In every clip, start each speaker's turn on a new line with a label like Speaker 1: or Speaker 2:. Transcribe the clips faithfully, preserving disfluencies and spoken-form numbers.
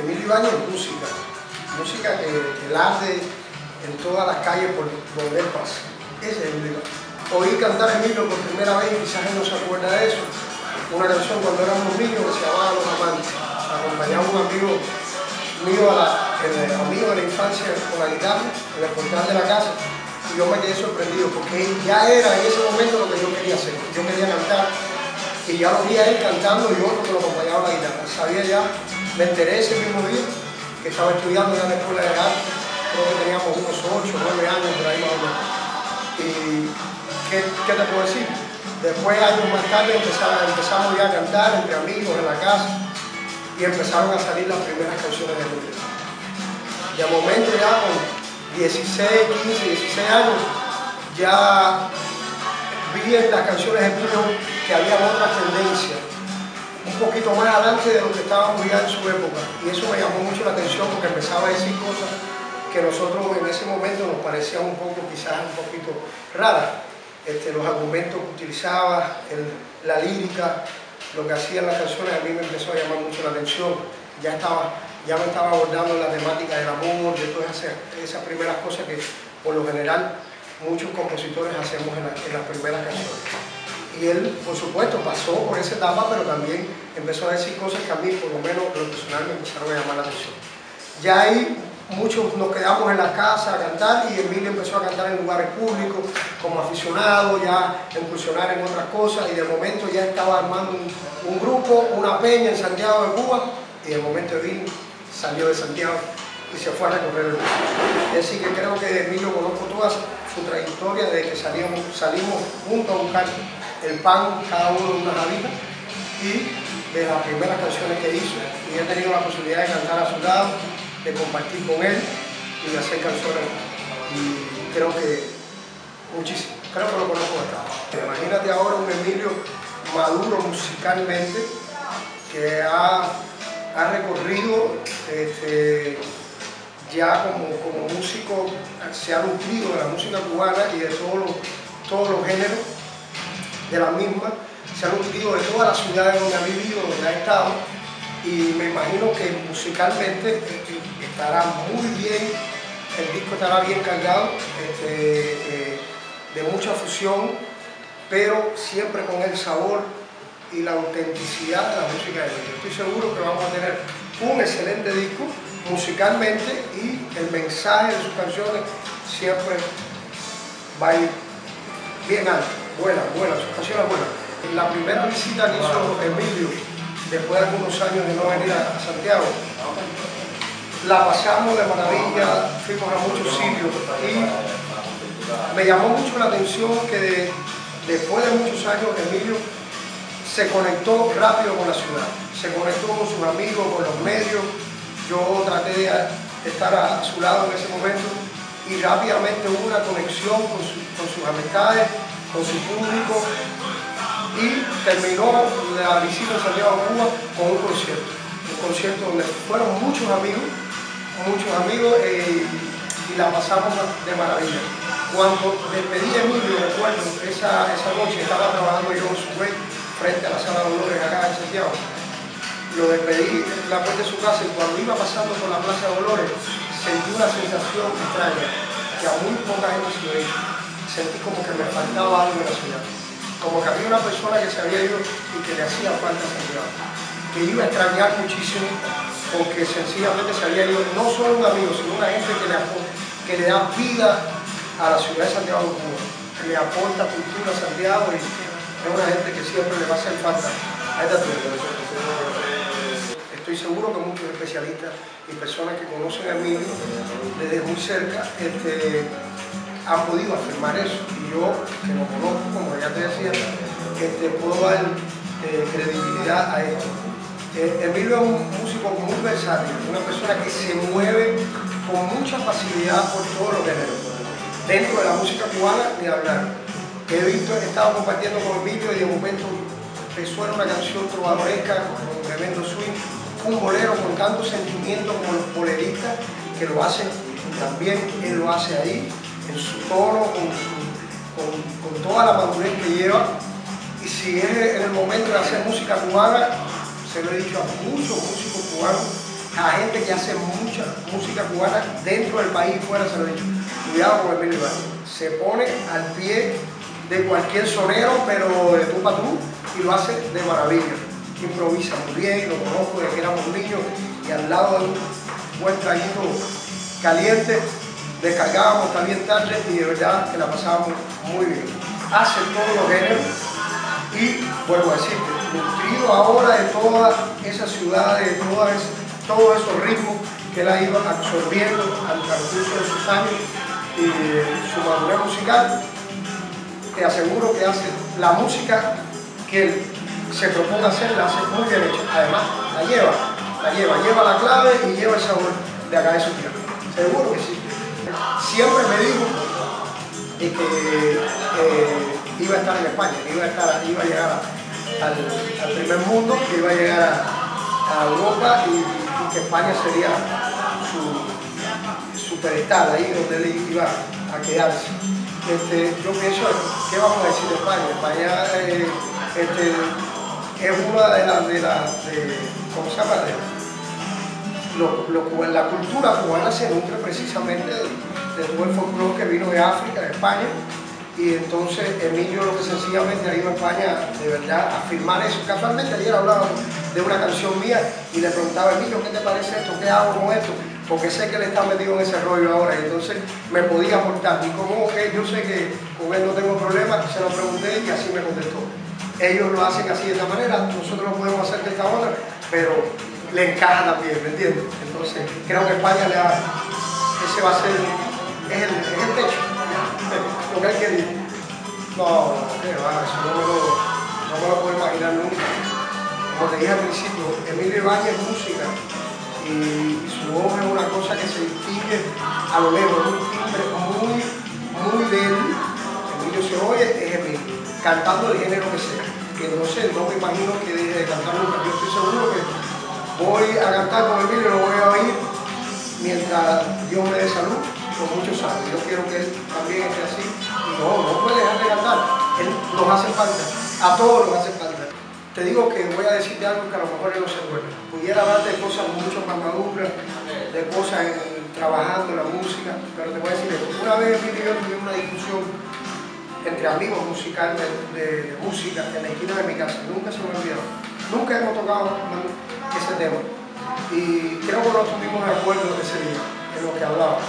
Speaker 1: Emilio Ibáñez es música, música que, que arde en todas las calles por donde él pasa. Ese es Emilio Ibáñez. Oí cantar a Emilio por primera vez, quizás él no se acuerda de eso, una canción cuando éramos niños que se llamaba Los Amantes. Acompañaba a un amigo mío, a la, el amigo de la infancia con la guitarra, en el portal de la casa, y yo me quedé sorprendido porque ya era en ese momento lo que yo quería hacer. Yo quería cantar y ya lo vi a él cantando y otro que lo acompañaba a la guitarra. Sabía ya, me enteré ese mismo día que estaba estudiando ya en la escuela de arte, creo que teníamos unos ocho, nueve años por ahí más o menos. Y ¿qué, qué te puedo decir? Después, años más tarde, empezamos, empezamos ya a cantar entre amigos en la casa y empezaron a salir las primeras canciones de Emilio. De momento ya con dieciséis, quince, dieciséis años, ya vi en las canciones de Emilio que había otra tendencia, un poquito más adelante de lo que estábamos ya en su época. Y eso me llamó mucho la atención porque empezaba a decir cosas que nosotros en ese momento nos parecían un poco, quizás un poquito raras. Este, los argumentos que utilizaba, el, la lírica, lo que hacían las canciones, a mí me empezó a llamar mucho la atención. Ya, estaba, ya me estaba abordando la temática del amor, de todas esas, esas primeras cosas que por lo general muchos compositores hacemos en, la, en las primeras canciones. Y él, por supuesto, pasó por esa etapa, pero también empezó a decir cosas que a mí, por lo menos, lo personal, me empezaron a llamar la atención. Ya ahí muchos nos quedamos en la casa a cantar y Emilio empezó a cantar en lugares públicos como aficionado, ya a incursionar en otras cosas, y de momento ya estaba armando un, un grupo, una peña en Santiago de Cuba, y de momento vino, salió de Santiago y se fue a recorrer el mundo. Es decir, que creo que Emilio conozco toda su trayectoria desde que salimos, salimos juntos a buscar el pan, cada uno en una javita, y de las primeras canciones que hizo, y he tenido la posibilidad de cantar a su lado, de compartir con él y de hacer canciones, y creo que muchísimo, creo que lo conozco bastante. Imagínate ahora un Emilio maduro musicalmente, que ha, ha recorrido este, ya como, como músico, se ha nutrido de la música cubana y de todos los, todos los géneros de la misma, se ha nutrido de todas las ciudades donde ha vivido, donde ha estado, y me imagino que musicalmente estará muy bien, el disco estará bien cargado, este, eh, de mucha fusión, pero siempre con el sabor y la autenticidad de la música de Emilio. Estoy seguro que vamos a tener un excelente disco musicalmente, y el mensaje de sus canciones siempre va a ir bien alto, buena, buena, sus canciones buenas. La primera visita que hizo Emilio, después de algunos años de no venir a Santiago, la pasamos de maravilla, fuimos a muchos sitios, y me llamó mucho la atención que de, después de muchos años Emilio se conectó rápido con la ciudad, se conectó con sus amigos, con los medios. Yo traté de estar a su lado en ese momento y rápidamente hubo una conexión con, su, con sus amistades, con su público, y terminó la visita a Santiago de Cuba con un concierto, un concierto donde fueron muchos amigos, muchos amigos eh, y la pasamos de maravilla. Cuando despedí a Emilio, recuerdo, esa, esa noche estaba trabajando yo en su web frente a la Sala de Dolores acá en Santiago. Lo despedí en la puerta de su casa, y cuando iba pasando por la Plaza de Dolores sentí una sensación extraña que a muy poca gente se lo he hecho. Sentí como que me faltaba algo en la ciudad, como que había una persona que se había ido y que le hacía falta a Santiago, que iba a extrañar muchísimo, porque sencillamente se había ido no solo un amigo, sino una gente que le, que le da vida a la ciudad de Santiago de Cuba, que le aporta cultura a Santiago, y es una gente que siempre le va a hacer falta a esta ciudad. Estoy seguro que muchos especialistas y personas que conocen a Emilio desde muy cerca este, han podido afirmar eso, y yo, que lo conozco, como ya te decía, este, puedo dar eh, credibilidad a esto. Eh, Emilio es un músico muy versátil, una persona que se mueve con mucha facilidad por todos los géneros. Dentro de la música cubana, ni hablar. He visto, he estado compartiendo con Emilio, y de momento me suena una canción trovadoresca con un tremendo swing, un bolero con tanto sentimiento como los boleristas que lo hacen, y también él lo hace ahí, en su tono, con, con, con toda la madurez que lleva. Y si es en el momento de hacer música cubana, se lo he dicho a muchos músicos cubanos, a gente que hace mucha música cubana dentro del país y fuera, se lo he dicho, cuidado con Emilio Ibáñez. Se pone al pie de cualquier sonero, pero de tú para tú, y lo hace de maravilla. Improvisa muy bien, lo conozco desde que éramos niños, y al lado de un buen traguito caliente, descargábamos también tarde y de verdad que la pasábamos muy bien. Hace todos los géneros y, vuelvo a decirte, nutrido ahora de todas esas ciudades, de todas, todos esos ritmos que él ha ido absorbiendo al transcurso de sus años y su madurez musical. Te aseguro que hace la música que él se propone hacer, la hace muy bien hecha. Además, la lleva, la lleva, lleva la clave y lleva el sabor de acá de su tierra. Seguro que sí. Siempre me dijo que eh, iba a estar en España, que iba a, estar, iba a llegar a, al, al primer mundo, que iba a llegar a, a Europa y, y que España sería su, su pedestal, ahí donde él iba a quedarse. Este, yo pienso, ¿qué vamos a decir de España? España eh, este, es una de las, de la, de, ¿cómo se llama? De, lo, lo, la cultura cubana se nutre precisamente de, de todo el folclore que vino de África, de España, y entonces Emilio lo que sencillamente ha ido a España de verdad a firmar eso. Casualmente ayer hablábamos de una canción mía y le preguntaba, Emilio, ¿qué te parece esto? ¿Qué hago con esto? Porque sé que él está metido en ese rollo ahora y entonces me podía aportar. Y como que yo sé que con él no tengo problema, se lo pregunté y así me contestó. Ellos lo hacen así de esta manera, nosotros lo podemos hacer de esta otra, pero le encaja también, ¿me entiendes? Entonces creo que España le da, ese va a ser, es el, es el techo, lo que él quiere. No, qué va, eso no me, lo, no me lo puedo imaginar nunca. Como te dije al principio, Emilio Ibáñez es música. Y su voz es una cosa que se distingue a lo lejos, es un timbre muy, muy de él. Emilio se oye, es Emilio, cantando el género que sea. Que no sé, no me imagino que deje de cantar nunca. Yo estoy seguro que voy a cantar con Emilio, lo voy a oír mientras Dios me dé salud por muchos años. Yo quiero que él también esté así. Y no, no puede dejar de cantar. Él nos hace falta, a todos nos hace falta. Te digo que voy a decirte algo que a lo mejor él no se acuerda. Pudiera hablarte de cosas mucho más maduras, de cosas en, trabajando en la música, pero te voy a decir esto. Una vez Emilio y yo tuvimos una discusión entre amigos musicales de, de, de música en la esquina de mi casa. Nunca se me olvidó. Nunca hemos tocado ese tema. Y creo que no estuvimos de acuerdo ese día, en lo que hablábamos.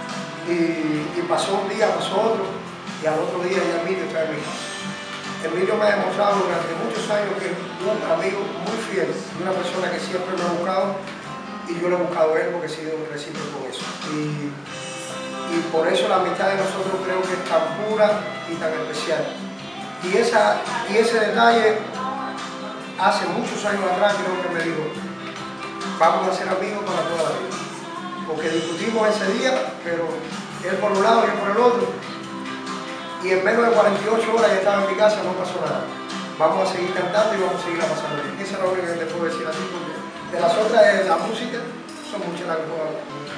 Speaker 1: Y, y pasó un día, pasó otro, y al otro día ya Emilio está en mi casa. Emilio me ha demostrado durante muchos años que es un amigo muy fiel, una persona que siempre me ha buscado y yo lo he buscado a él porque he sido recíproco con eso. Y, y por eso la amistad de nosotros creo que es tan pura y tan especial. Y, esa, y ese detalle, hace muchos años atrás creo que me dijo, vamos a ser amigos para toda la vida. Porque discutimos ese día, pero él por un lado y yo por el otro. Y en menos de cuarenta y ocho horas ya estaba en mi casa, no pasó nada. Vamos a seguir cantando y vamos a seguir pasando bien. Esa es la única que te puedo decir así, porque de las otras de la música son muchas las cosas.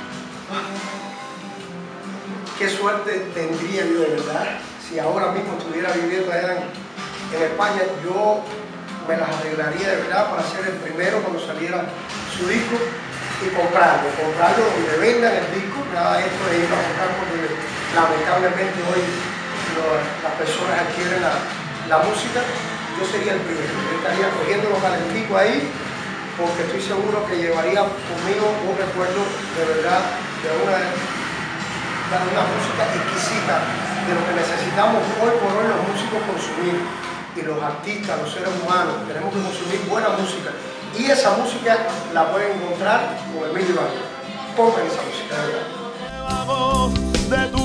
Speaker 1: Qué suerte tendría yo de verdad si ahora mismo estuviera viviendo allá en, en España. Yo me las arreglaría de verdad para ser el primero cuando saliera su disco y comprarlo, comprarlo donde vendan el disco. Nada de esto de ir a comprar porque lamentablemente hoy las personas adquieren la, la música. Yo sería el primero, yo estaría cogiendo los calenticos ahí porque estoy seguro que llevaría conmigo un recuerdo de verdad de una, de una música exquisita, de lo que necesitamos hoy por hoy los músicos consumir, y los artistas, los seres humanos, tenemos que consumir buena música, y esa música la pueden encontrar con Emilio Ibáñez. Pongan esa música de verdad.